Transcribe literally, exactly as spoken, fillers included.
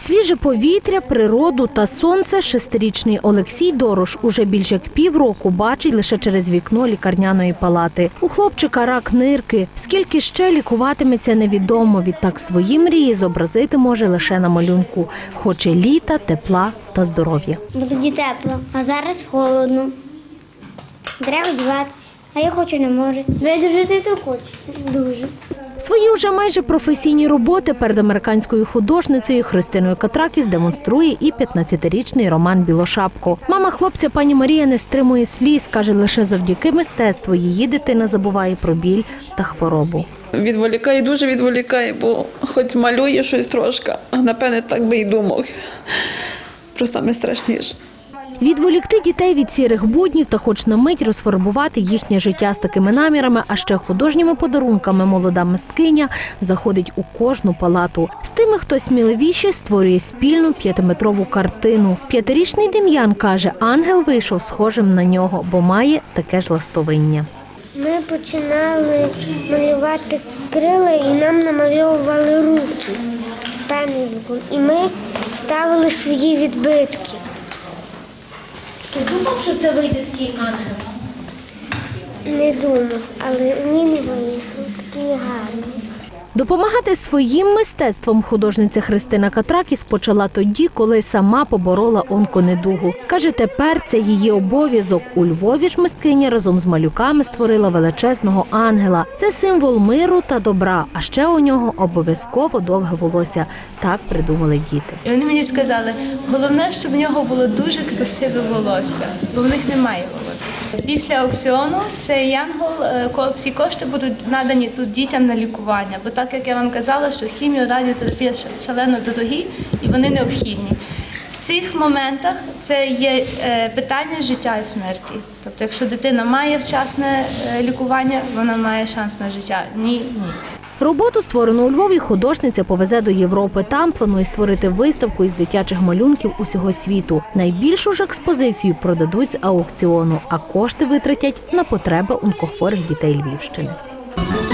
Свіже повітря, природу та сонце шестирічний Олексій Дорош уже більш як півроку бачить лише через вікно лікарняної палати. У хлопчика рак нирки. Скільки ще лікуватиметься, невідомо. Відтак свої мрії зобразити може лише на малюнку. Хоче літа, тепла та здоров'я. Було тепло, а зараз холодно. Треба одягатися, а я хочу на море. Видужити то хочеться, дуже. Свої вже майже професійні роботи перед американською художницею Христиною Катракіс демонструє і п'ятнадцятирічний Роман Білошапко. Мама хлопця пані Марія не стримує сліз, каже, лише завдяки мистецтву її дитина забуває про біль та хворобу. Відволікає, дуже відволікає, бо хоч малює щось трошки, а напевне так би і думав. Про саме страшніше. Відволікти дітей від сірих буднів та хоч на мить розфарбувати їхнє життя з такими намірами, а ще художніми подарунками молода мисткиня заходить у кожну палату. З тими, хто сміливіше, створює спільну п'ятиметрову картину. П'ятирічний Дем'ян каже, ангел вийшов схожим на нього, бо має таке ж ластовиння. Ми починали малювати крила і нам намальовували руки пензликом. І ми ставили свої відбитки. Ти думав, що це вийде такий ангел? Не думав, але мені не вийшло, такий гарний. Допомагати своїм мистецтвом художниця Христина Катракіс почала тоді, коли сама поборола онконедугу. Каже, тепер це її обов'язок. У Львові ж мисткиня разом з малюками створила величезного ангела. Це символ миру та добра, а ще у нього обов'язково довге волосся. Так придумали діти. І вони мені сказали, головне, щоб в нього було дуже красиве волосся, бо в них немає волосся. Після аукціону цей янгол, всі кошти будуть надані тут дітям на лікування, бо так, як я вам казала, що хімія, радіотерапія шалено дорогі і вони необхідні. В цих моментах це є питання життя і смерті. Тобто, якщо дитина має вчасне лікування, вона має шанс на життя. Ні, ні. Роботу, створену у Львові, художниця повезе до Європи. Там планує створити виставку із дитячих малюнків усього світу. Найбільшу ж експозицію продадуть з аукціону, а кошти витратять на потреби онкохворих дітей Львівщини.